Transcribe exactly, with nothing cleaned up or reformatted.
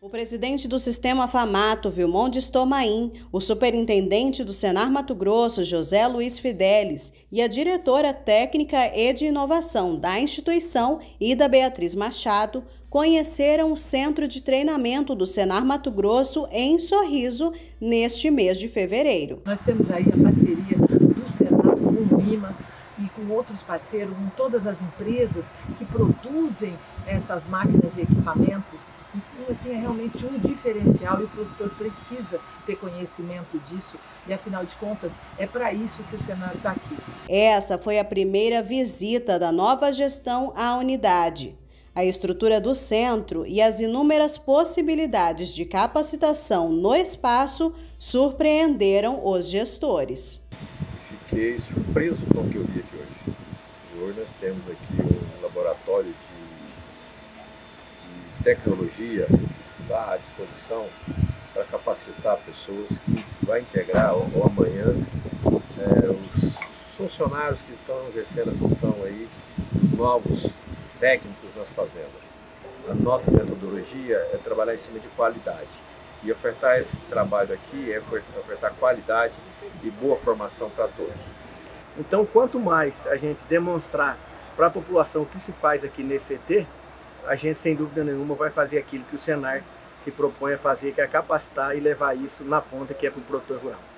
O presidente do Sistema Famato, Vilmondes Tomain, o superintendente do Senar Mato Grosso, José Luiz Fidelis, e a diretora técnica e de inovação da instituição, Ida Beatriz Machado, conheceram o centro de treinamento do Senar Mato Grosso em Sorriso neste mês de fevereiro. Nós temos aí a parceria do Senar com o Lima e com outros parceiros, com todas as empresas que produzem essas máquinas e equipamentos. Então, assim, é realmente um diferencial e o produtor precisa ter conhecimento disso e, afinal de contas, é para isso que o Senar está aqui. Essa foi a primeira visita da nova gestão à unidade. A estrutura do centro e as inúmeras possibilidades de capacitação no espaço surpreenderam os gestores. Fiquei surpreso com o que eu vi aqui hoje. Hoje nós temos aqui um laboratório de tecnologia que está à disposição para capacitar pessoas que vai integrar ou, ou amanhã é, os funcionários que estão exercendo a função aí, os novos técnicos nas fazendas. A nossa metodologia é trabalhar em cima de qualidade e ofertar esse trabalho aqui é ofertar qualidade e boa formação para todos. Então, quanto mais a gente demonstrar para a população o que se faz aqui nesse C T, a gente, sem dúvida nenhuma, vai fazer aquilo que o Senar se propõe a fazer, que é capacitar e levar isso na ponta, que é para o produtor rural.